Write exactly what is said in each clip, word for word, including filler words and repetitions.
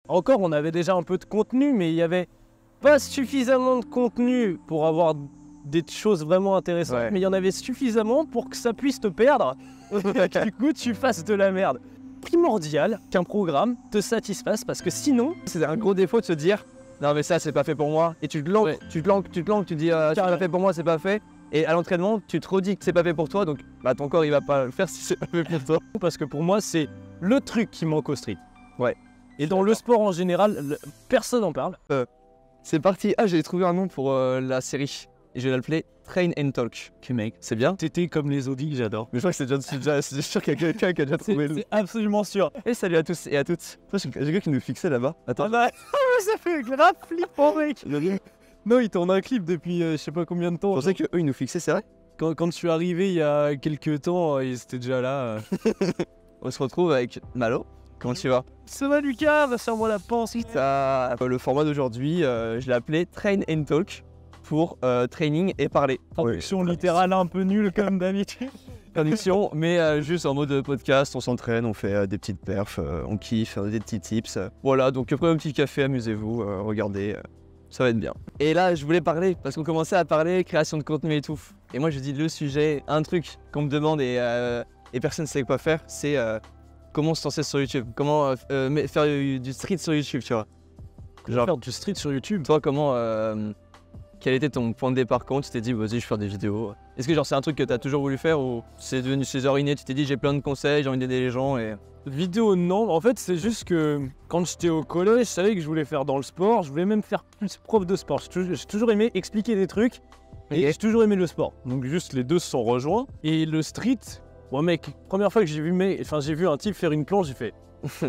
encore, on avait déjà un peu de contenu, mais il y avait pas suffisamment de contenu pour avoir des choses vraiment intéressantes, ouais. mais il y en avait suffisamment pour que ça puisse te perdre. Du coup, tu fasses de la merde. Primordial qu'un programme te satisfasse, parce que sinon, c'est un gros défaut de se dire non mais ça c'est pas fait pour moi, et tu te lances, ouais. tu te lances, tu te lances, tu te dis euh, c'est pas fait pour moi, c'est pas fait. Et à l'entraînement, tu te redis que c'est pas fait pour toi, donc bah, ton corps il va pas le faire si c'est pas fait pour toi. Parce que pour moi, c'est le truc qui manque au street. Ouais. Et dans le sport en général, le... personne n'en parle. Euh, c'est parti. Ah, j'ai trouvé un nom pour euh, la série. Et je vais l'appeler Train and Talk. Ok mec, c'est bien. T'étais comme les Audi, j'adore. Mais je crois que c'est déjà, c'est déjà c'est sûr qu'il y a quelqu'un qui a déjà trouvé le. C'est absolument sûr. Et salut à tous et à toutes. J'ai quelqu'un qui nous fixait là-bas. Attends. Ah bah, ça fait grave flippant mec. Non, il tourne un clip depuis euh, je sais pas combien de temps. Je pensais qu'eux ils nous fixaient, c'est vrai. Quand, quand je suis arrivé il y a quelques temps, ils étaient déjà là. Euh. On se retrouve avec Malo. Comment tu vas? Ça va Lucas, va sur moi la pensée. Ça, le format d'aujourd'hui, euh, je l'ai appelé Train and Talk pour euh, training et parler. Traduction oui. littérale un peu nulle comme d'habitude. Traduction, mais euh, juste en mode podcast, on s'entraîne, on fait euh, des petites perfs, euh, on kiffe, euh, des petits tips. Euh. Voilà, donc prenez un petit café, amusez-vous, euh, regardez, euh, ça va être bien. Et là, je voulais parler, parce qu'on commençait à parler création de contenu et tout. Et moi, je dis le sujet, un truc qu'on me demande et, euh, et personne ne sait quoi faire, c'est euh, comment se lancer sur YouTube, comment euh, faire du street sur YouTube, tu vois. Genre, faire du street sur YouTube. Toi, comment, euh, quel était ton point de départ quand tu t'es dit, vas-y, je vais faire des vidéos? Est-ce que genre c'est un truc que tu as toujours voulu faire ou c'est devenu chez inné, tu t'es dit, j'ai plein de conseils, j'ai envie d'aider les gens et... Vidéo, non. En fait, c'est juste que quand j'étais au collège, je savais que je voulais faire dans le sport. Je voulais même faire plus prof de sport. J'ai toujours, j'ai toujours aimé expliquer des trucs et okay. j'ai toujours aimé le sport. Donc juste les deux se sont rejoints. Et le street, moi mec, première fois que j'ai vu, mais, enfin, j'ai vu un type faire une planche, j'ai fait...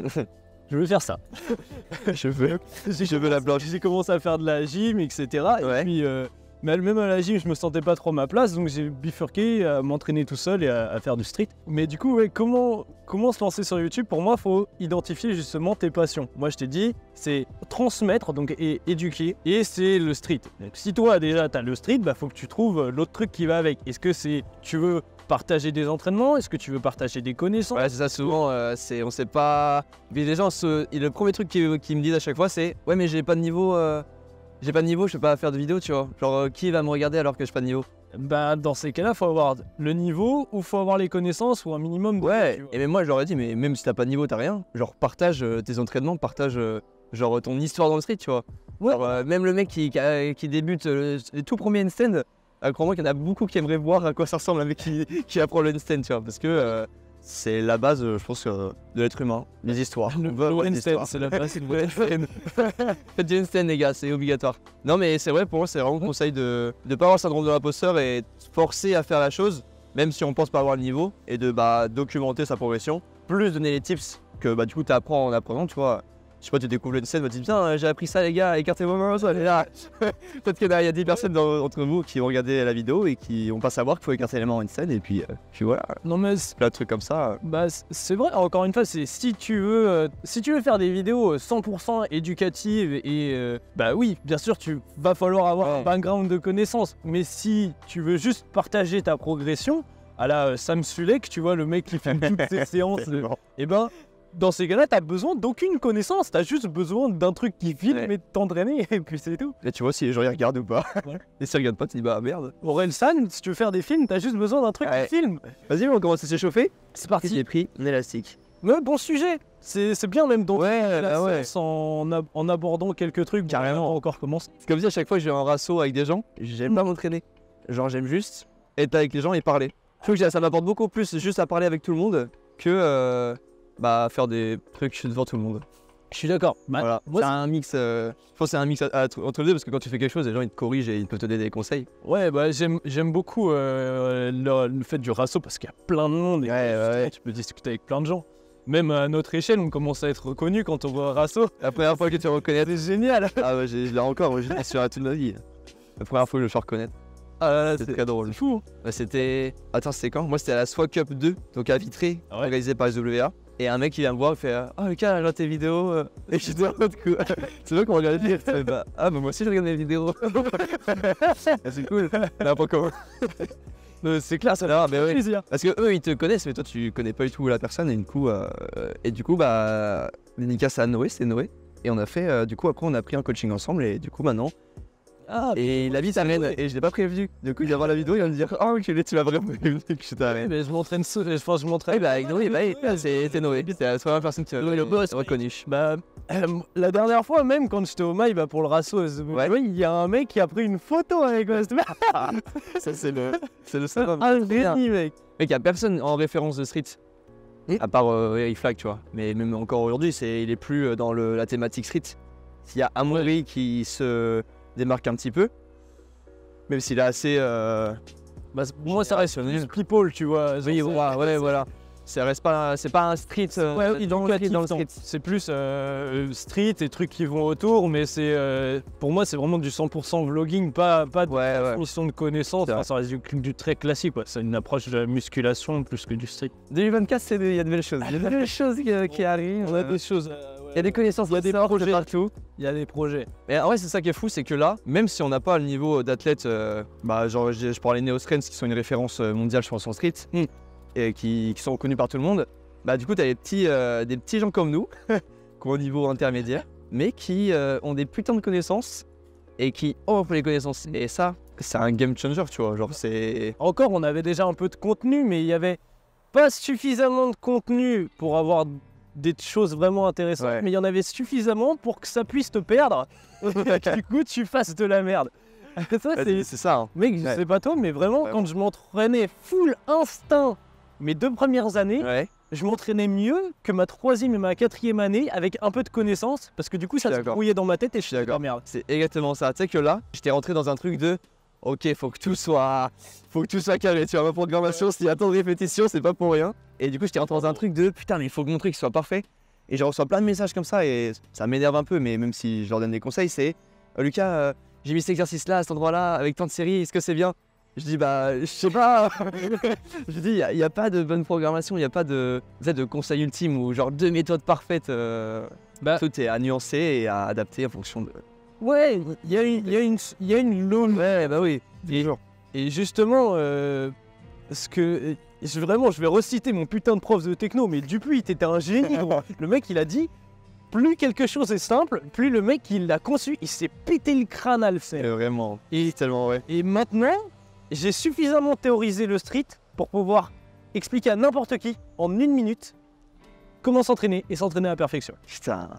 je veux faire ça. je veux, je veux la planche. J'ai commencé à faire de la gym, et cetera. Ouais. Et puis, euh, mais même à la gym, je me sentais pas trop à ma place, donc j'ai bifurqué à m'entraîner tout seul et à, à faire du street. Mais du coup, ouais, comment, comment se lancer sur YouTube? Pour moi, il faut identifier justement tes passions. Moi, je t'ai dit, c'est transmettre, donc et éduquer, et c'est le street. Donc, si toi déjà t'as le street, bah faut que tu trouves l'autre truc qui va avec. Est-ce que c'est, tu veux partager des entraînements? Est-ce que tu veux partager des connaissances? Ouais, c'est ça, souvent, euh, c'est, on sait pas... Puis les gens, se... le premier truc qu'ils qui me disent à chaque fois, c'est « Ouais, mais j'ai pas de niveau, euh... j'ai pas de niveau, je peux pas faire de vidéo, tu vois. » Genre, euh, qui va me regarder alors que j'ai pas de niveau? Bah, dans ces cas-là, faut avoir le niveau, ou faut avoir les connaissances, ou un minimum de... Ouais, et même moi, je leur ai dit, mais même si t'as pas de niveau, t'as rien. Genre, partage euh, tes entraînements, partage euh, genre ton histoire dans le street, tu vois. Ouais. Genre, euh, même le mec qui, qui, qui débute euh, les tout premiers handstand, Euh, crois-moi qu'il y en a beaucoup qui aimeraient voir à quoi ça ressemble un mec qui, qui apprend le handstand, tu vois, parce que euh, c'est la base, euh, je pense, euh, de l'être humain, les histoires. Le, le handstand, c'est la base, c'est le handstand. Faites du handstand, les gars, c'est obligatoire. Non, mais c'est vrai, pour moi, c'est vraiment le conseil de ne pas avoir le syndrome de l'imposteur et forcer à faire la chose, même si on pense pas avoir le niveau, et de bah, documenter sa progression, plus donner les tips que bah, du coup, tu apprends en apprenant, tu vois. Je sais pas, tu découvres le handstand, tu te dis putain, j'ai appris ça les gars, écartez-moi main, allez là. Peut-être qu'il y a dix personnes d'entre vous qui ont regardé la vidéo et qui vont pas savoir qu'il faut écarter les mains en handstand et puis, euh, puis voilà. Non mais plein de trucs comme ça. Bah c'est vrai, encore une fois, c'est si tu veux euh, si tu veux faire des vidéos cent pour cent éducatives et euh, bah oui, bien sûr, tu vas falloir avoir ouais. un background de connaissances, mais si tu veux juste partager ta progression, à la euh, Sam Sulek, tu vois, le mec qui fait toutes ses séances, de, et ben dans ces cas-là, t'as besoin d'aucune connaissance, t'as juste besoin d'un truc qui filme ouais. et de t'entraîner, et puis c'est tout. Là, tu vois si les gens y regardent ou pas. Ouais. Et s'ils regardent pas, tu dis bah merde. Orelsan, si tu veux faire des films, t'as juste besoin d'un truc ouais. qui filme. Vas-y, on commence à s'échauffer. C'est parti. J'ai pris un élastique. Mais bon sujet, c'est bien même donc ouais, la ah ouais. en, ab en abordant quelques trucs. Carrément. Bon, encore commencer. C'est comme si à chaque fois que je vais en rasso avec des gens, j'aime mmh. pas m'entraîner. Genre j'aime juste être avec les gens et parler. Je trouve que ça m'apporte beaucoup plus juste à parler avec tout le monde que... Euh... bah faire des trucs devant tout le monde. Je suis d'accord. Bah, voilà. C'est un mix, euh, je pense que c'est un mix à, à, entre les deux parce que quand tu fais quelque chose, les gens ils te corrigent et ils peuvent te donner des conseils. Ouais, bah j'aime beaucoup euh, le, le fait du rasso parce qu'il y a plein de monde et ouais, ouais, ouais. tu peux discuter avec plein de gens. Même à notre échelle, on commence à être reconnu quand on voit un rasso. La première fois que tu reconnais, c'est génial. Ah ouais, je l'ai encore, je l'ai sur toute ma vie. La première fois que je me fais reconnaître. Ah là là, c'était très drôle. C'est fou. Bah, c'était, attends, c'était quand? Moi, c'était à la Swag Cup deux, donc à Vitré, ah ouais. organisé par les W A. Et un mec qui vient me voir, il fait « Ah, oh, Lucas, regarde tes vidéos. » Et je dis « Oh, coup. » C'est vrai qu'on regarde les vidéos. Bah, ah, bah moi aussi, je regarde les vidéos. C'est cool. Là, pas comment. C'est clair, ça là. Mais ouais. Parce que eux, ils te connaissent, mais toi, tu connais pas du tout la personne. Et du coup, euh, et du coup bah, dédicace à Noé, c'est Noé. Et on a fait, euh, du coup, après, on a pris un coaching ensemble et du coup, maintenant. Ah, et la vie t'amène. Et je l'ai pas prévenu. Du coup, il va voir la vidéo, il va me dire, oh, ok, tu m'as vraiment prévenu que je t'amène. mais je m'entraîne, je pense que je m'entraîne. Eh bah, avec Noé, bah, c'est Noé. C'est la première personne qui Noé le boss, reconnu. Bah, euh, la dernière fois, même quand j'étais au mail bah, pour le rasso, Ouais. il y a un mec qui a pris une photo avec moi. Ça, c'est le. C'est le seul. Un génie, mec. Mec, y a personne en référence de street. Mm. À part euh, Eric Flag, tu vois. Mais même encore aujourd'hui, c'est, il est plus euh, dans le, la thématique street. Il y a Amaury qui se démarque un petit peu. Même s'il est assez. Euh... Bah, pour moi, ça reste juste people, tu vois. Oui, voilà, ouais, voilà. Ça reste pas, c'est pas un street. Euh, Ouais, dans le, dans le street. street. C'est plus euh, street et trucs qui vont autour, mais c'est euh, pour moi, c'est vraiment du cent pour cent vlogging, pas, pas de Ouais, ouais. transmission de connaissances. C'est Enfin, ça reste du, du très classique, quoi. C'est une approche de la musculation plus que du street. deux mille vingt-quatre, c'est des- il y a de belles choses. Il y a de belles choses qui, qui arrivent. On a euh, des choses. Il y a des connaissances, il y a des sortent de projets partout. Il y a des projets. Mais en vrai, c'est ça qui est fou, c'est que là, même si on n'a pas le niveau d'athlète, euh, bah, genre, je, je parlais Neos Trends qui sont une référence euh, mondiale, je pense, en street, Mm. et qui, qui sont reconnus par tout le monde, bah, du coup, tu as des petits, euh, des petits gens comme nous, qui ont un niveau intermédiaire, mais qui euh, ont des putains de connaissances et qui offrent les connaissances. Et ça, c'est un game changer, tu vois. Genre, c'est. Encore, on avait déjà un peu de contenu, mais il y avait pas suffisamment de contenu pour avoir des choses vraiment intéressantes, Ouais. mais il y en avait suffisamment pour que ça puisse te perdre. Du coup, tu fasses de la merde. Ça, c'est... C'est ça. Hein. Mec, je Ouais. sais pas toi, mais vraiment, Vraiment. quand je m'entraînais full instinct mes deux premières années, Ouais. je m'entraînais mieux que ma troisième et ma quatrième année avec un peu de connaissances, parce que du coup, Je ça suis se d'accord. brouillait dans ma tête et je suis suis la d'accord. merde. C'est exactement ça. Tu sais que là, j'étais rentré dans un truc de. Ok, faut que tout soit, faut que tout soit carré. Tu vois, ma programmation, s'il y a tant de répétitions, c'est pas pour rien. Et du coup, j'étais rentré dans un truc de putain, mais il faut que mon truc soit parfait. Et je reçois plein de messages comme ça et ça m'énerve un peu, mais même si je leur donne des conseils, c'est euh, Lucas, euh, j'ai mis cet exercice-là, à cet endroit-là, avec tant de séries, est-ce que c'est bien? Je dis bah, je sais pas. Je dis, il n'y a, a pas de bonne programmation, il n'y a pas de, tu sais, de conseil ultime ou genre deux méthodes parfaites. euh, Bah, tout est à nuancer et à adapter en fonction de. ouais, il y a une, il y a une, il y a une logique. Ouais, bah oui. Et, et justement, euh, ce que je, vraiment, je vais reciter mon putain de prof de techno, mais Dupuis, t'étais un génie. gros. Le mec, il a dit, plus quelque chose est simple, plus le mec, il l'a conçu, il s'est pété le crâne à le faire. Euh, vraiment. Et, Tellement, ouais. et maintenant, j'ai suffisamment théorisé le street pour pouvoir expliquer à n'importe qui, en une minute, comment s'entraîner et s'entraîner à la perfection. Putain.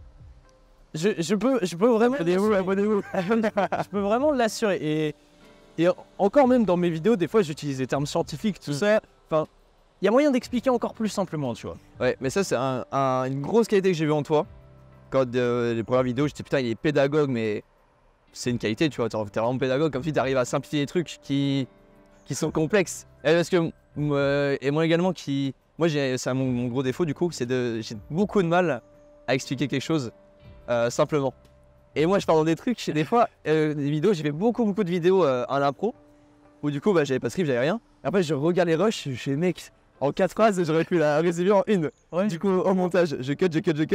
Je, je peux, je peux vraiment. Abonnez-vous, abonnez-vous. Je peux vraiment l'assurer. Et, et encore même dans mes vidéos, des fois j'utilise des termes scientifiques, tout ça. Enfin, il y a moyen d'expliquer encore plus simplement, tu vois. Ouais, mais ça, c'est un- un- une grosse qualité que j'ai vue en toi. Quand euh, les premières vidéos, j'étais putain, il est pédagogue, mais c'est une qualité, tu vois. T'es t'es vraiment pédagogue, comme si t'arrives à simplifier des trucs qui, qui sont complexes. Et parce que, euh, et moi également, qui. Moi, j'ai- c'est mon, mon gros défaut, du coup, c'est de. J'ai beaucoup de mal à expliquer quelque chose euh, simplement. Et moi, je parle dans des trucs, j'ai des fois, euh, des vidéos, j'ai fait beaucoup, beaucoup de vidéos euh, à l'impro, où du coup, bah, j'avais pas de script, j'avais rien. Et après, je regarde les rushs, je fais, mec, en quatre phrases, j'aurais pu la résumer en une. Ouais. Du coup, au montage, je cut, je cut, je cut.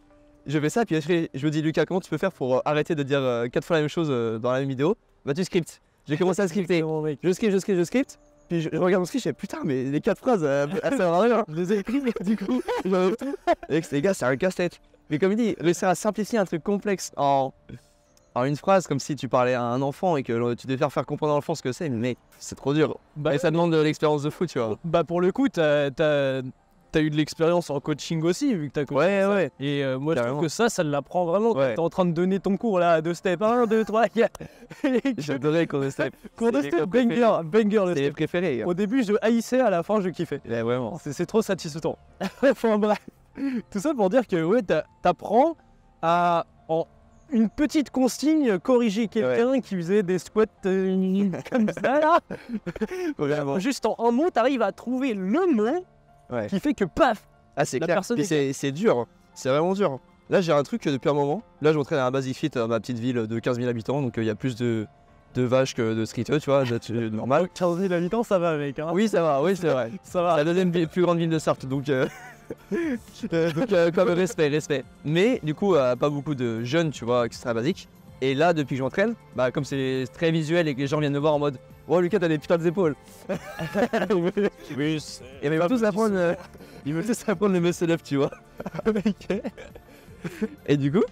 Je fais ça, puis après, je me dis, Lucas, comment tu peux faire pour euh, arrêter de dire euh, quatre fois la même chose euh, dans la même vidéo? Bah, tu scriptes. J'ai commencé à scripter. Bon, mec. Je scripte, je scripte, je scripte. Puis je, je regarde mon script, je fais putain, mais les quatre phrases, euh, elles servent à rien. Je les ai écrites, du coup, j'enlève tout. Et les gars, c'est un casse-tête. Mais comme il dit, réussir à simplifier un truc complexe en, en une phrase, comme si tu parlais à un enfant et que euh, tu devais faire, faire comprendre à l'enfant ce que c'est, mais c'est trop dur. Bah, Et ça demande de l'expérience de fou, tu vois. bah, pour le coup, t'as t'as- t'as eu de l'expérience en coaching aussi, vu que t'as coaché. Ouais, ouais. Et euh, moi, je Carrément. trouve que ça, ça l'apprend vraiment. Quand Ouais. t'es en train de donner ton cours là, deux steps, un, deux, trois, quatre. J'adorais qu'on ait Cours de C'est step, les banger, banger le C'est les step. préférés. gars. Au début, je haïssais, à la fin, je kiffais. Ouais, vraiment. C'est c'est trop satisfaisant. Enfin bref, tout ça pour dire que ouais, t'a- t'apprends à, en une petite consigne, corriger quelqu'un qui faisait des squats euh, comme ça là. Vraiment. Juste en un mot, t'arrives à trouver le mot Ouais. qui fait que paf. Ah, c'est La clair. personne Puis est c'est c'est dur. hein. C'est vraiment dur. Là, j'ai un truc euh, depuis un moment. Là, je m'entraîne à un Basic Fit dans ma petite ville de quinze mille habitants. Donc, il y a plus de, de vaches que de streeteux, tu vois. c'est normal. quinze mille habitants, ça va mec. Hein. Oui, ça va. Oui, c'est vrai. Ça C'est va. la deuxième vi- plus grande ville de Sarthe. Donc, euh, euh, donc euh, quand même, respect, respect. Mais du coup, euh, pas beaucoup de jeunes, tu vois, qui seraient basiques. Et là, depuis que je m'entraîne, bah, comme c'est très visuel et que les gens viennent me voir en mode oh, Lucas, t'as des putains d'épaules. Oui, Et ben, ils veulent tous apprendre, euh, ils veulent tous apprendre le muscle up, tu vois. Et du coup,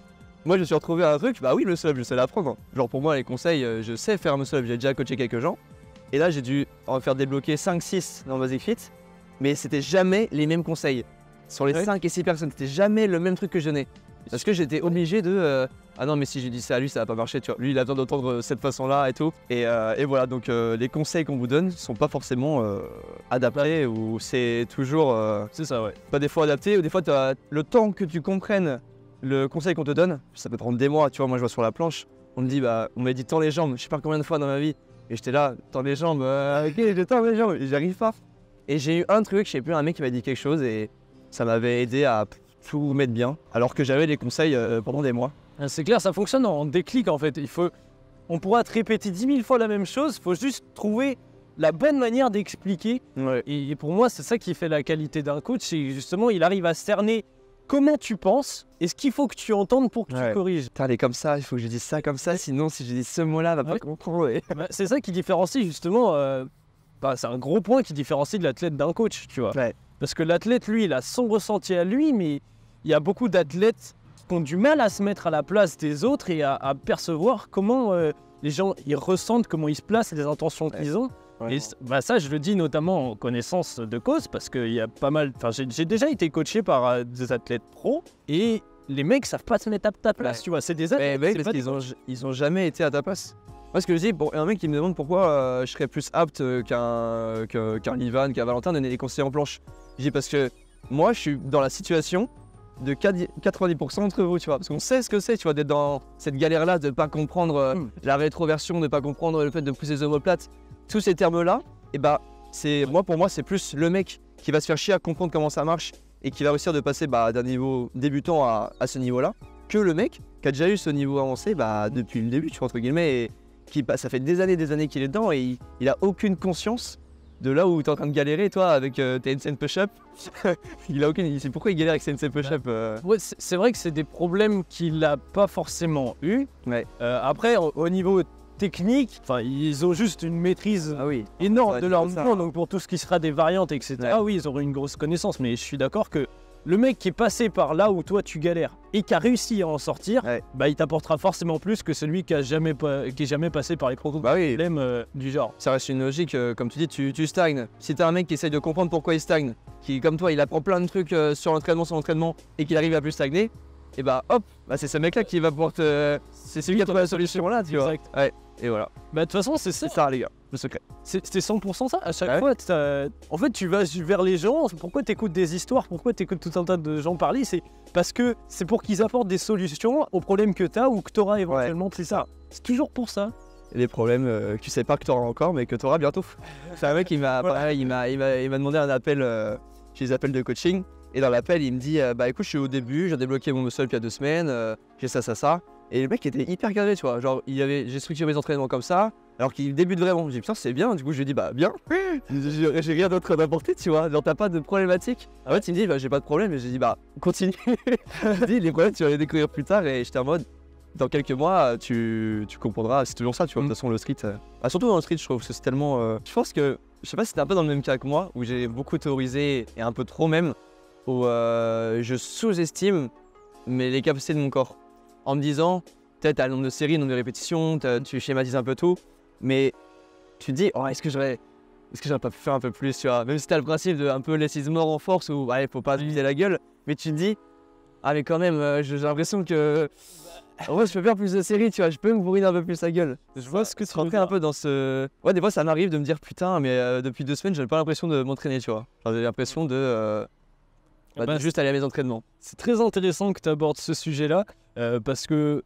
moi je me suis retrouvé à un truc, bah oui, le muscle-up, je sais l'apprendre. Genre pour moi, les conseils, euh, je sais faire un muscle-up, j'ai déjà coaché quelques gens. Et là, j'ai dû en faire débloquer cinq six dans Basic Fit, mais c'était jamais les mêmes conseils. Sur les ouais. cinq et six personnes, c'était jamais le même truc que je donnais. Parce que j'étais obligé de... Euh, ah non, mais si j'ai dit ça à lui, ça va pas marcher, tu vois. Lui, il a besoin d'entendre cette façon-là et tout. Et, euh, et voilà, donc euh, les conseils qu'on vous donne sont pas forcément euh, adaptés ou c'est toujours... Euh, c'est ça, ouais. Pas des fois adapté, ou des fois, as le temps que tu comprennes le conseil qu'on te donne, ça peut prendre des mois, tu vois. Moi, je vois sur la planche, on me dit, bah, on m'a dit tends les jambes, je sais pas combien de fois dans ma vie. Et j'étais là, tends les jambes, euh, ok, je tends les jambes, et j'y arrive pas. Et j'ai eu un truc, je sais plus, un mec qui m'a dit quelque chose et ça m'avait aidé à tout mettre bien, alors que j'avais des conseils euh, pendant des mois. C'est clair, ça fonctionne en déclic en fait. Il faut, on pourra te répéter dix mille fois la même chose, il faut juste trouver la bonne manière d'expliquer. Ouais. Et, et pour moi, c'est ça qui fait la qualité d'un coach, c'est justement, il arrive à cerner comment tu penses et ce qu'il faut que tu entendes pour que ouais. tu corriges. Putain, elle est comme ça, il faut que je dise ça comme ça, sinon si je dis ce mot-là, elle va ouais. pas comprendre. Ouais. Bah, c'est ça qui différencie justement, euh, bah, c'est un gros point qui différencie de l'athlète d'un coach, tu vois. Ouais. Parce que l'athlète, lui, il a son ressenti à lui, mais il y a beaucoup d'athlètes qui ont du mal à se mettre à la place des autres et à, à percevoir comment euh, les gens ils ressentent, comment ils se placent, les intentions ouais. qu'ils ont. Ouais. Et bah, ça, je le dis notamment en connaissance de cause parce qu'il y a pas mal. Enfin, j'ai, j'ai déjà été coaché par euh, des athlètes pros et les mecs savent pas se mettre à ta place, ouais. tu vois. C'est des athlètes. Mais, mais parce qu'ils ont, ils ont jamais été à ta place. Moi, ce que je dis, bon, un mec qui me demande pourquoi euh, je serais plus apte euh, qu'un, qu'un, qu'un Ivan, qu'un Valentin, donner des conseils en planche. Je dis parce que moi, je suis dans la situation de quatre-vingt-dix pour cent d'entre vous, tu vois, parce qu'on sait ce que c'est, tu vois, d'être dans cette galère-là, de pas comprendre euh, mmh. la rétroversion, de pas comprendre le fait de pousser les omoplates, tous ces termes-là, et bah, c'est, moi, pour moi, c'est plus le mec qui va se faire chier à comprendre comment ça marche et qui va réussir de passer bah, d'un niveau débutant à, à ce niveau-là, que le mec qui a déjà eu ce niveau avancé bah, depuis le début, tu vois, entre guillemets, et qui, bah, ça fait des années, des années qu'il est dedans et il, il a aucune conscience de là où tu es en train de galérer, toi, avec euh, tes handstand push-up. Il a aucune. Il sait pourquoi il galère avec ses handstand push-up. Euh... Ouais, c'est, c'est vrai que c'est des problèmes qu'il n'a pas forcément eu. Ouais. Euh, après, au, au niveau technique, enfin, ils ont juste une maîtrise ah oui. énorme de leur mouvement. Donc pour tout ce qui sera des variantes, et cetera. Ouais. Ah oui, ils auront une grosse connaissance. Mais je suis d'accord que le mec qui est passé par là où toi tu galères et qui a réussi à en sortir, ouais. bah il t'apportera forcément plus que celui qui a jamais pas, qui est jamais passé par les problèmes bah oui. euh, du genre. Ça reste une logique, euh, comme tu dis, tu, tu stagnes. Si t'as un mec qui essaye de comprendre pourquoi il stagne, qui comme toi il apprend plein de trucs euh, sur l'entraînement, sur l'entraînement et qu'il arrive à plus stagner, et bah hop, bah c'est ce mec là qui va pouvoir te... C'est celui qui a trouvé la solution là, tu exact. vois. Ouais, et voilà. Bah de toute façon c'est ça. C'est ça les gars, le secret. C'est, c'était cent pour cent ça, à chaque ouais. fois, t'as... en fait tu vas vers les gens, pourquoi t'écoutes des histoires, pourquoi t'écoutes tout un tas de gens parler, c'est parce que c'est pour qu'ils apportent des solutions aux problèmes que t'as ou que t'auras éventuellement, ouais. c'est ça. C'est toujours pour ça. Et des problèmes euh, que tu sais pas que t'auras encore mais que t'auras bientôt. C'est un mec qui m'a, voilà. pareil, il m'a, il m'a, il m'a demandé un appel, euh, j'ai des appels de coaching. Et dans l'appel, il me dit euh, bah écoute, je suis au début, j'ai débloqué mon muscle il y a deux semaines, euh, j'ai ça, ça, ça. Et le mec était hyper carré, tu vois. Genre, il avait, j'ai structuré mes entraînements comme ça, alors qu'il débute vraiment. J'ai dit putain, c'est bien. Du coup, je lui ai dit bah bien. j'ai, j'ai rien d'autre à apporter, tu vois. Genre, t'as pas de problématique. En fait, il me dit bah j'ai pas de problème. Et j'ai dit bah continue. Il dit les problèmes, tu vas les découvrir plus tard. Et j'étais en mode dans quelques mois, tu, tu comprendras. C'est toujours ça, tu vois. De toute façon, le street. Euh... Bah, surtout dans le street, je trouve que c'est tellement. Euh... Je pense que, je sais pas si c'était un peu dans le même cas que moi, où j'ai beaucoup théorisé et un peu trop même. Où euh, je sous-estime mais les capacités de mon corps. En me disant, peut-être à le nombre de séries, le nombre de répétitions, tu schématises un peu tout, mais tu te dis, oh, est-ce que j'aurais est-ce que j'aurais pas pu faire un peu plus, tu vois. Même si t'as le principe de un peu less is more en force, où ouais, faut pas se viser la gueule, mais tu te dis, ah mais quand même, euh, j'ai l'impression que... En vrai, je peux faire plus de séries, tu vois, je peux me bourriner un peu plus la gueule. Je vois ce que tu rentrer un peu dans ce... Ouais, des fois, ça m'arrive de me dire, putain, mais euh, depuis deux semaines, j'avais pas l'impression de m'entraîner, tu vois. J'avais l'impression de... Euh... Bah, bah, juste aller à mes entraînements. C'est très intéressant que tu abordes ce sujet-là, euh, parce que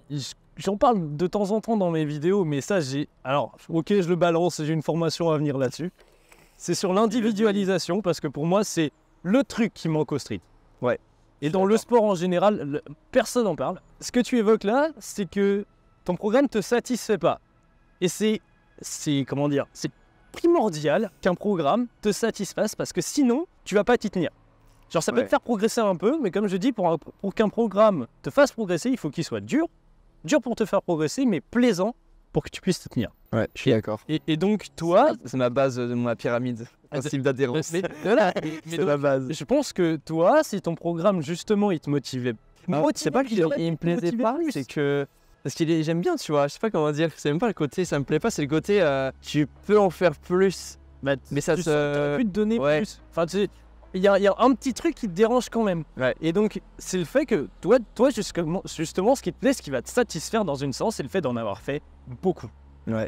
j'en parle de temps en temps dans mes vidéos, mais ça, j'ai... Alors, ok, je le balance, j'ai une formation à venir là-dessus. C'est sur l'individualisation, parce que pour moi, c'est le truc qui manque au street. Ouais. Et dans le sport en général, le... personne n'en parle. Ce que tu évoques là, c'est que ton programme ne te satisfait pas. Et c'est... c'est... comment dire ? C'est primordial qu'un programme te satisfasse, parce que sinon, tu vas pas t'y tenir. Genre ça peut ouais. te faire progresser un peu, mais comme je dis, pour, un, pour qu'un programme te fasse progresser, il faut qu'il soit dur, dur pour te faire progresser, mais plaisant pour que tu puisses te tenir. Ouais, je suis d'accord. Et, et donc toi... C'est ma base de ma pyramide, principe d'adhérence. Mais, voilà, mais c'est donc, ma base. Je pense que toi, si ton programme justement il te motivait Ah, c'est pas qu'il il me plaisait pas, c'est que. Parce qu'il est, j'aime bien, tu vois, je sais pas comment dire, c'est même pas le côté, ça me plaît pas, c'est le côté, euh, tu peux en faire plus. Bah, mais ça tu se. aurais pu te donner ouais. plus. Enfin, tu sais, il y, y a un petit truc qui te dérange quand même. Ouais. Et donc, c'est le fait que toi, toi justement, justement, ce qui te plaît, ce qui va te satisfaire dans une séance, c'est le fait d'en avoir fait beaucoup. Ouais.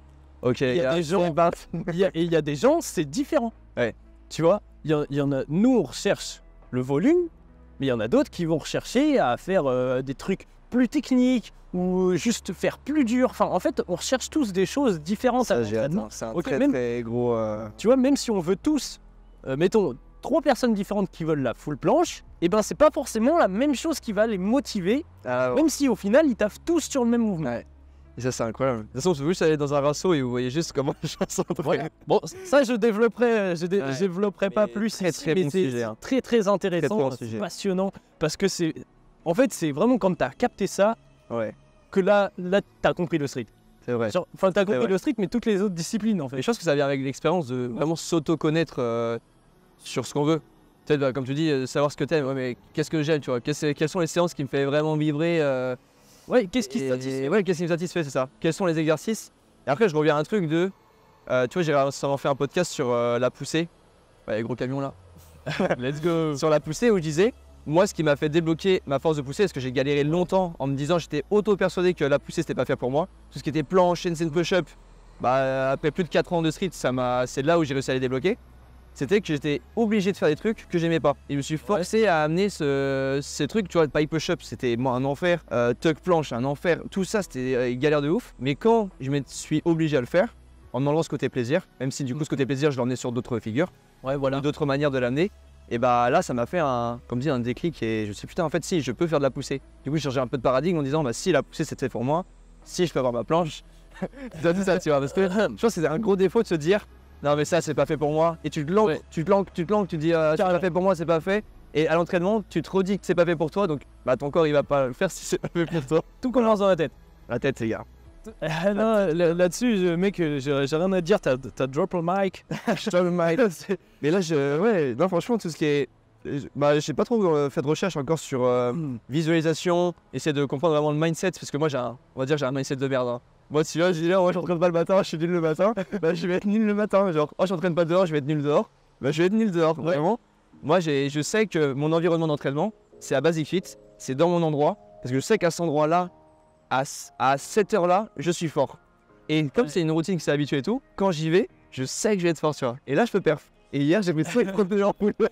Ok. Il y a des gens, il y a, et il y a des gens, c'est différent. Ouais. Tu vois, il y, a, il y en a, nous, on recherche le volume, mais il y en a d'autres qui vont rechercher à faire euh, des trucs plus techniques ou juste faire plus dur. Enfin, en fait, on recherche tous des choses différentes. Ça, à j'ai hâte, l'entraînement. c'est un Ok, très même- très gros. euh, Tu vois, même si on veut tous, euh, mettons, trois personnes différentes qui veulent la full planche, et ben c'est pas forcément la même chose qui va les motiver, Ah, même si au final ils taffent tous sur le même mouvement. Ouais. Et ça, c'est incroyable. De toute façon, vous juste aller dans un rasso et vous voyez juste comment les gens s'entraînent. Bon, ça je développerai, je, dé- Ouais. je développerai pas Mais plus très, ici, très mais bon c'est sujet, hein. très très intéressant, Très, très bon c'est sujet. passionnant, parce que c'est, en fait, c'est vraiment quand t'as capté ça Ouais, que là, là t'as compris le street. c'est vrai. Genre, Enfin, t'as compris vrai. le street, mais toutes les autres disciplines en Et fait. je pense que ça vient avec l'expérience de vraiment s'auto-connaître euh, sur ce qu'on veut. Peut-être, bah, comme tu dis, euh, savoir ce que t'aimes. Ouais, mais qu'est-ce que j'aime, tu vois. Qu'est-ce- Quelles sont les séances qui me fait vraiment vibrer euh, Ouais, qu'est-ce qui et- te satisfait? Ouais, qu'est-ce qui me satisfait, c'est ça. Quels sont les exercices. Et après, je reviens à un truc de. euh, tu vois, j'ai récemment fait un podcast sur euh, la poussée. Ouais, les gros camions là. Let's go. Sur la poussée où je disais, moi, ce qui m'a fait débloquer ma force de poussée, parce que j'ai galéré longtemps en me disant, j'étais auto-persuadé que la poussée, c'était pas fait pour moi. Tout ce qui était planche, handstand push-up, bah, après plus de quatre ans de street, ça m'a, c'est là où j'ai réussi à les débloquer. C'était que j'étais obligé de faire des trucs que j'aimais pas. Et je me suis forcé à amener ce, ces trucs, tu vois, le pipe push-up, c'était moi un enfer. Euh, tuck planche, un enfer. Tout ça, c'était euh, une galère de ouf. Mais quand je me suis obligé à le faire, en enlevant ce côté plaisir, même si du coup, ce côté plaisir, je l'emmenais sur d'autres figures, Ouais, voilà. ou d'autres manières de l'amener, et bah là, ça m'a fait un, comme dit, un déclic. Et je me suis dit, putain, en fait, si, je peux faire de la poussée. Du coup, j'ai changé un peu de paradigme en disant, bah si la poussée, c'est fait pour moi, si je peux avoir ma planche, c'est tout ça, tu vois. Parce que je pense que c'est un gros défaut de se dire, non, mais ça, c'est pas fait pour moi. Et tu te lances, Ouais. tu te lances, tu te lances, tu te dis, euh, c'est pas fait pour moi, c'est pas fait. Et à l'entraînement, tu te redis que c'est pas fait pour toi, donc bah ton corps, il va pas le faire si c'est pas fait pour toi. Tout commence dans la tête. La tête, les gars. Ah non, là- là-dessus, je- mec, euh, j'ai j'ai rien à dire, t'as t'as drop le mic. Je dois le mic. Mais là, je, ouais, non, franchement, tout ce qui est. Bah, j'ai pas trop euh, fait de recherche encore sur euh, visualisation, essayer de comprendre vraiment le mindset, parce que moi, j'ai un, on va dire, j'ai un mindset de merde. Hein. Moi, si là, je dis là, moi, j'entraîne pas le matin, je suis nul le matin, bah, je vais être nul le matin. Genre, oh, j'entraîne pas dehors, je vais être nul dehors. Bah, je vais être nul dehors, Ouais. vraiment. Moi, j'ai, je sais que mon environnement d'entraînement, c'est à Basic Fit, c'est dans mon endroit, parce que je sais qu'à cet endroit-là, à, c- à cette heure-là, je suis fort. Et comme Ouais. c'est une routine qui s'est habituée et tout, quand j'y vais, je sais que je vais être fort, tu vois. Et là, je peux perf. Et hier, j'ai pris cinquante-deux en poule.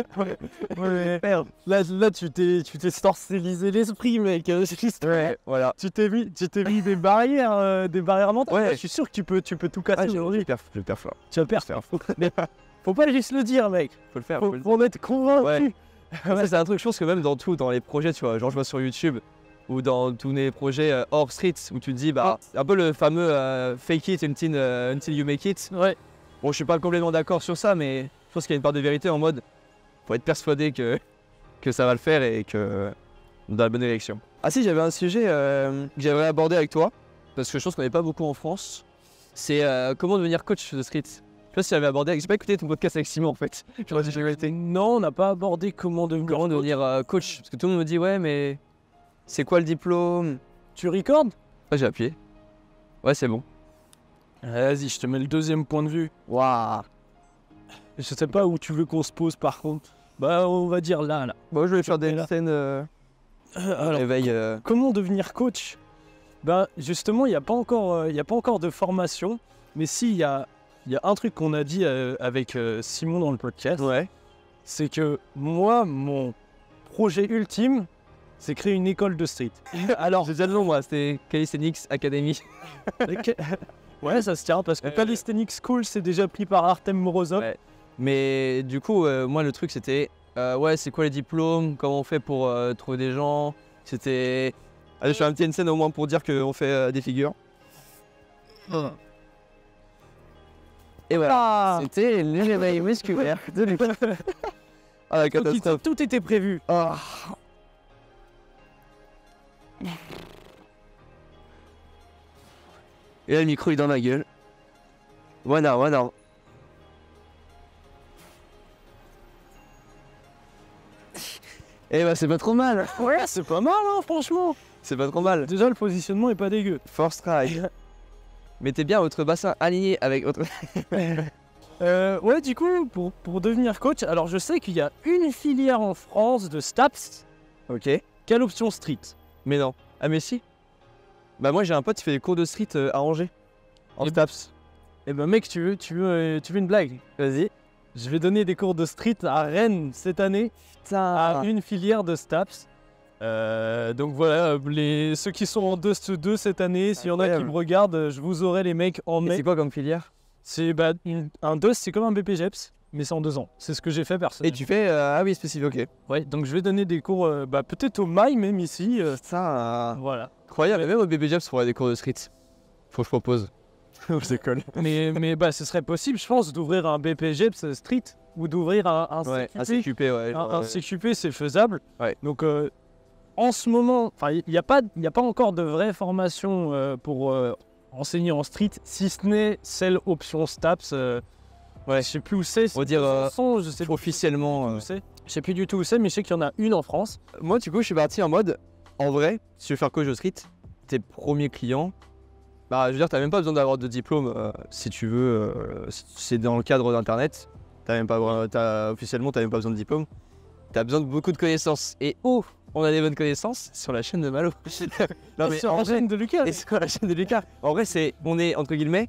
Ouais, là, là, tu t'es tu t'es sorcellisé l'esprit, mec. euh, c'est juste- Ouais, voilà. Tu t'es mis, tu t'es mis des barrières, euh, des barrières mentales. Ouais. Je suis sûr que tu peux, tu peux tout casser Ah, je, je aujourd'hui. perf, je perf là. Tu vas perdre. Faire. Mais faut pas juste le dire, mec. Faut le faire. Faut, faut le- faut en être convaincu. Ouais. Ça, c'est un truc, je pense que même dans tout, dans les projets, tu vois, genre je vois sur YouTube ou dans tous les projets euh, hors street où tu te dis, bah, un peu le fameux euh, fake it until, euh, until you make it. Ouais. Bon, je suis pas complètement d'accord sur ça, mais je pense qu'il y a une part de vérité en mode, faut être persuadé que, que ça va le faire et que on est dans la bonne direction. Ah si, j'avais un sujet euh, que j'aimerais aborder avec toi, parce que je pense qu'on n'est pas beaucoup en France, c'est euh, comment devenir coach de street. Je sais pas si j'avais abordé, avec- j'ai pas écouté ton podcast avec Simon en fait. J'aurais dit, j'avais été. Non, on n'a pas abordé comment devenir. Comment devenir euh, coach, parce que tout le monde me dit, ouais, mais c'est quoi le diplôme? Tu recordes? Ouais, j'ai appuyé. Ouais, c'est bon. Vas-y, je te mets le deuxième point de vue. Waouh. Je sais pas où tu veux qu'on se pose par contre. Bah, on va dire là, là. Bon, je vais faire des des scènes euh, Alors, réveil. euh, comment devenir coach? Bah, justement, il n'y a pas encore, euh, il y a pas encore de formation, mais si il y a, il y a un truc qu'on a dit euh, avec euh, Simon dans le podcast, Ouais. c'est que moi, mon projet ultime, c'est créer une école de street. Alors, j'ai déjà le nom, moi, c'était Calisthenics Academy. Ok. Ouais, ça se tient parce que Euh, Calisthenics School, c'est déjà pris par Artem Morozov. Ouais. Mais du coup, euh, moi, le truc, c'était, euh, ouais, c'est quoi les diplômes? Comment on fait pour euh, trouver des gens? C'était. Allez, je fais un petit scène au moins pour dire qu'on fait euh, des figures. Et voilà. Ah, C'était le réveil musculaire de l'équipe. Ah, la tout, catastrophe. tout était prévu. Ah. Et là, le micro est dans ma gueule. Voilà, voilà. Eh bah c'est pas trop mal. Ouais, c'est pas mal, hein, franchement. C'est pas trop mal. Déjà, le positionnement est pas dégueu. First try. Mettez bien votre bassin aligné avec votre... euh, ouais, du coup, pour, pour devenir coach, alors je sais qu'il y a une filière en France de STAPS Ok. qui a l'option street. Mais non. Ah mais si. Bah moi j'ai un pote qui fait des cours de street euh, à Angers. En Et- STAPS. Eh ben mec, tu veux, tu veux, euh, tu veux une blague? Vas-y. Je vais donner des cours de street à Rennes cette année à Putain. une filière de STAPS. Euh, donc voilà, les, ceux qui sont en deux deux cette année, s'il y en a qui Incroyable. me regardent, je vous aurai les mecs en Et mai. c'est quoi comme filière? C'est bah, une- un deux, c'est comme un B P G E P S, mais c'est en deux ans. C'est ce que j'ai fait Et personnellement. tu fais... euh, Ah oui, spécifique, ok. Ouais, donc je vais donner des cours, euh, bah, peut-être au Mail même ici. euh, Putain. voilà. Incroyable. Et même au B B J E P S pour avoir des cours de street. Faut que je propose. Je décolle. mais mais bah, ce serait possible, je pense, d'ouvrir un B P G E P S street ou d'ouvrir un, un Ouais, C Q P. un C Q P, ouais. Un, genre, un euh, C Q P, c'est faisable. Ouais. Donc, euh, en ce moment, enfin, il n'y a, pas- il y a pas encore de vraie formation euh, pour euh, enseigner en street, si ce n'est celle option STAPS. euh, Ouais. Je sais plus où c'est. On va dire, euh, Besançon, je sais plus officiellement. où euh. c'est. Je sais plus du tout où c'est, mais je sais qu'il y en a une en France. Moi, du coup, je suis parti en mode, en vrai, si tu veux faire coach de street, tes premiers clients, bah, je veux dire, t'as même pas besoin d'avoir de diplôme euh, si tu veux. euh, c'est dans le cadre d'internet. T'as même pas, t'as, officiellement, t'as même pas besoin de diplôme. T'as besoin de beaucoup de connaissances. Et oh, on a des bonnes connaissances sur la chaîne de Malo. non, Et mais sur en la vrai, chaîne de Lucas. et sur la chaîne de Lucas. En vrai, c'est, on est entre guillemets,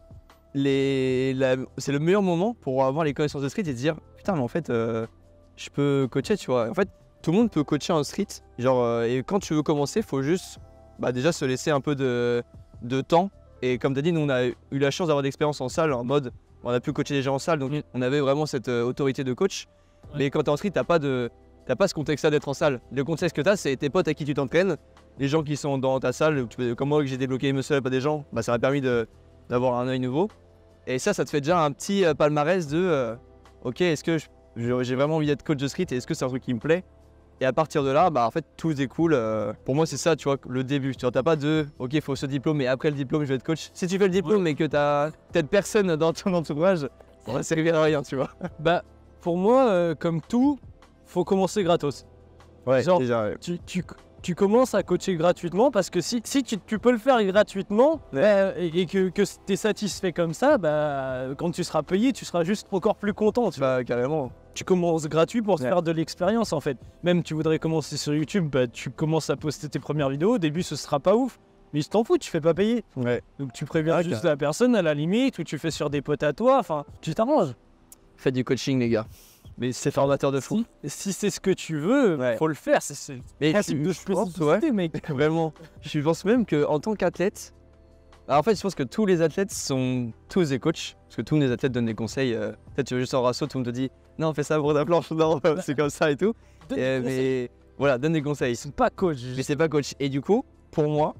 les, la- c'est le meilleur moment pour avoir les connaissances de street et se dire, putain, mais en fait, euh, je peux coacher, tu vois. En fait, tout le monde peut coacher en street. Genre, euh, et quand tu veux commencer, faut juste, bah, déjà se laisser un peu de, de temps. Et comme tu as dit, nous, on a eu la chance d'avoir d'expérience en salle, en mode, on a pu coacher des gens en salle, donc Mm. on avait vraiment cette euh, autorité de coach. Ouais. Mais quand tu es en street, t'as pas de, t'as pas ce contexte-là d'être en salle. Le contexte que tu as, c'est tes potes à qui tu t'entraînes, les gens qui sont dans ta salle. Tu peux- comme moi, que j'ai débloqué Muscle Up à des gens, bah, ça m'a permis de, d'avoir un œil nouveau. Et ça, ça te fait déjà un petit euh, palmarès de, euh, ok, est-ce que je- je- j'ai vraiment envie d'être coach de street et est-ce que c'est un truc qui me plaît? Et à partir de là, bah en fait tout découle. euh, Pour moi c'est ça, tu vois, le début. Tu vois, t'as pas de, ok, il faut ce diplôme et après le diplôme je vais être coach. Si tu fais le diplôme mais que t'as peut-être personne dans ton entourage, ça va servir à rien, tu vois. Bah, pour moi, euh, comme tout, faut commencer gratos. Ouais, Genre, déjà. Ouais. Tu, tu, tu commences à coacher gratuitement parce que si, si tu, tu peux le faire gratuitement Ouais. euh, et, et que, que tu es satisfait comme ça, bah, quand tu seras payé, tu seras juste encore plus content. Tu, vois. Bah carrément. Tu commences gratuit pour se Ouais. faire de l'expérience en fait. Même tu voudrais commencer sur YouTube, bah, tu commences à poster tes premières vidéos. Au début, ce sera pas ouf, mais je t'en fous, tu fais pas payer. Ouais. Donc tu préviens Ouais, juste carrément. la personne à la limite ou tu fais sur des potes à toi. Enfin, tu t'arranges. Faites du coaching les gars. Mais c'est formateur de fou. Si, si c'est ce que tu veux, Ouais. faut le faire. C'est c'est Mais principe je- de je pense, spécificité, mec. Vraiment. Je pense même qu'en tant qu'athlète, alors, en fait je pense que tous les athlètes sont tous des coachs. Parce que tous les athlètes donnent des conseils. euh, Peut-être tu veux juste en rasso, tout le monde te dit non fais ça pour ta planche, non c'est comme ça et tout. Donne Et, des conseils. mais voilà, donne des conseils. Ils sont pas coach. Mais c'est pas coach. Et du coup, pour moi,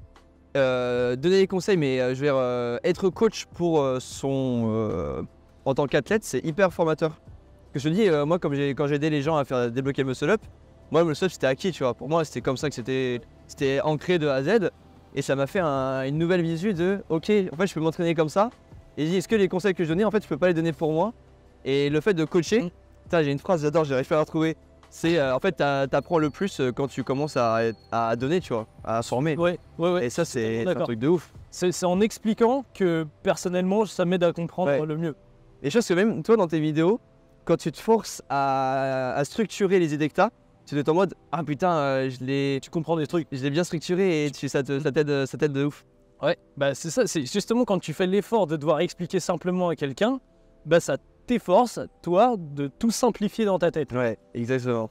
euh, donner des conseils, mais euh, je veux dire, euh, être coach pour euh, son. euh, en tant qu'athlète, c'est hyper formateur. Que je te dis, euh, moi, comme j'ai, quand j'ai aidé les gens à faire débloquer le muscle up, moi, le muscle up, c'était acquis, tu vois. Pour moi, c'était comme ça que c'était, c'était ancré de A à Z. Et ça m'a fait un- une nouvelle visu de, ok, en fait, je peux m'entraîner comme ça. Et je dis, est-ce que les conseils que je donnais, en fait, je peux pas les donner pour moi? Et le fait de coacher, Mm. putain, j'ai une phrase, j'adore, j'ai réussi à la retrouver. C'est euh, en fait, t'a- t'apprends le plus euh, quand tu commences à, à donner, tu vois, à se former. Ouais, ouais, ouais. Et ça, c'est c'est un D'accord. truc de ouf. C'est c'est en expliquant que personnellement, ça m'aide à comprendre Ouais. le mieux. Et je pense que même toi, dans tes vidéos, quand tu te forces à, à structurer les idées que t'as, tu es en mode ah putain, euh, je l'ai, Tu comprends des trucs. je l'ai bien structuré et tu, ça te- ça t'aide, ça t'aide de ouf. Ouais, bah c'est ça. C'est justement quand tu fais l'effort de devoir expliquer simplement à quelqu'un, bah ça t'efforce, toi, de tout simplifier dans ta tête. Ouais, exactement.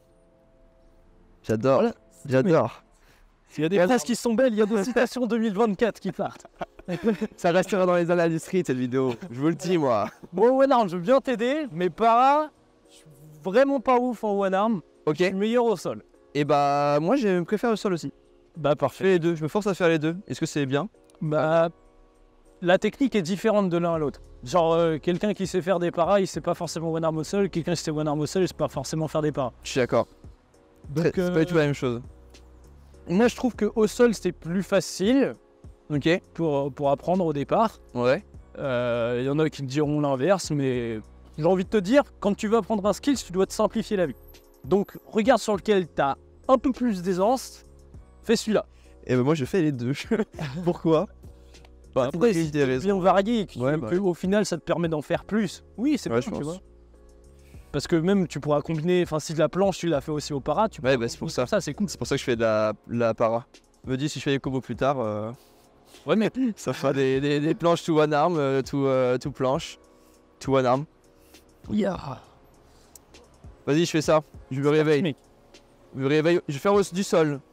J'adore. Voilà. J'adore. Il y a des Et phrases qui sont belles, il y a des citations deux mille vingt-quatre qui partent. Ça restera dans les annales du street cette vidéo. Je vous le dis moi. Bon, one arm, je veux bien t'aider, mais para, je suis vraiment pas ouf en one arm. Ok. Je suis meilleur au sol. Et bah moi, je préfère le sol aussi. Bah Je parfait. fais les deux. Je me force à faire les deux. Est-ce que c'est bien? Bah, la technique est différente de l'un à l'autre. Genre, euh, quelqu'un qui sait faire des paras, il sait pas forcément one arm au sol. Quelqu'un qui sait one arm au sol, il sait pas forcément faire des paras. Je suis d'accord. Donc, C'est euh, pas du tout la même chose. moi, je trouve qu'au sol, c'est plus facile Ok. pour, pour apprendre au départ. Ouais. Euh, Il y en a qui te diront l'inverse, mais j'ai envie de te dire, quand tu veux apprendre un skill, tu dois te simplifier la vie. Donc, regarde sur lequel tu as un peu plus d'aisance, fais celui-là. Et ben moi je fais les deux. Pourquoi? Bah, après, si t'es bien varié, que, ouais, que, bah. au final ça te permet d'en faire plus, oui, c'est ouais, bon, je tu pense. vois. Parce que même tu pourras combiner, enfin si de la planche tu l'as fait aussi au para, tu Ouais, bah c'est pour ça. ça c'est cool. C'est pour ça que je fais de la, la para. Je me dis si je fais les combos plus tard, euh, Ouais, mais ça fera des, des, des planches tout one arm, euh, tout, euh, tout planche, tout one arm. yeah. Vas-y, je fais ça. Je me réveille. Mec. Je me réveille. Je vais faire aussi du sol.